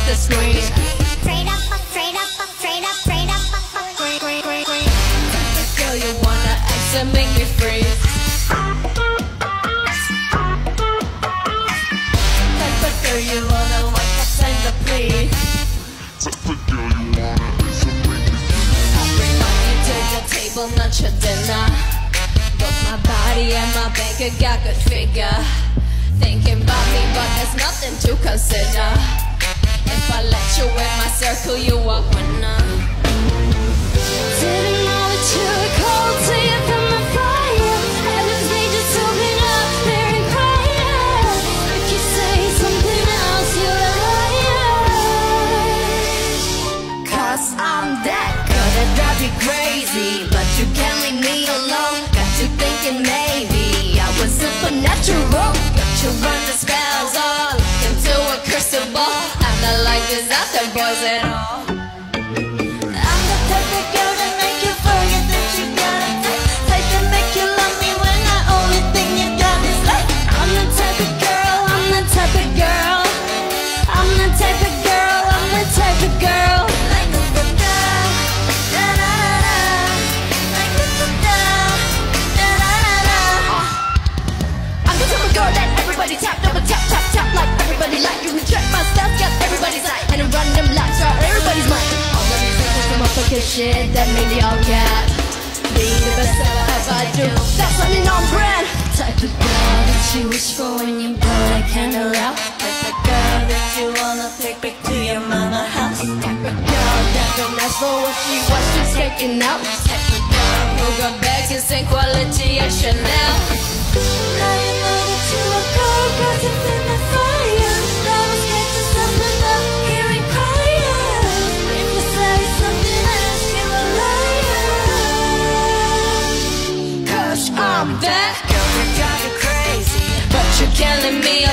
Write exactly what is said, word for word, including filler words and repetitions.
the screen. Straight up, straight up, straight up, straight up, straight, straight, straight, straight. Girl, you wanna act and make me freeze. Type of girl you wanna wake up and the please. Type of girl you wanna act and make me freeze. I bring money to the table, not your dinner. Both my body and my bank got good figure. Thinking about me, but there's nothing to consider. If I let you in my circle, you are winner. Didn't know that you were cold till you felt my fire. Heavens, they just open up, they're in quiet. If you say something else, you're a liar. Cause I'm that girl that drive you crazy, but you can't leave me alone. Got you thinking maybe I was supernatural. Got you running spells all into a crystal ball. I'm not like these other boys at all. I'm the type of girl that make you forget that you got a type. Type that make you love me when the only thing you got is love. I'm the type of girl, I'm the type of girl. I'm the type of girl, I'm the type of girl. Like the da da da da da. Like the da da da da da. I'm the type of girl that everybody tap, double tap, tap, tap. Like everybody like you can check my stuff, got everybody's eye. And I'm running them laps around everybody's mind. All of these things from a fucking shit that made me all cat. Be the best ever have I do. That's something on brand. Type of girl that you wish for when you blow that candle out. Type of girl that you wanna take back to your mama house. Type of girl that don't ask for what she wants, she's taking out. Type of girl who got bags and same quality as Chanel. Now you know that you are cold, cause you feel my fire. Now it's get to something up, here and quiet. If you say something else, you're a liar. Cause I'm that girl that drive you crazy, but you can't leave me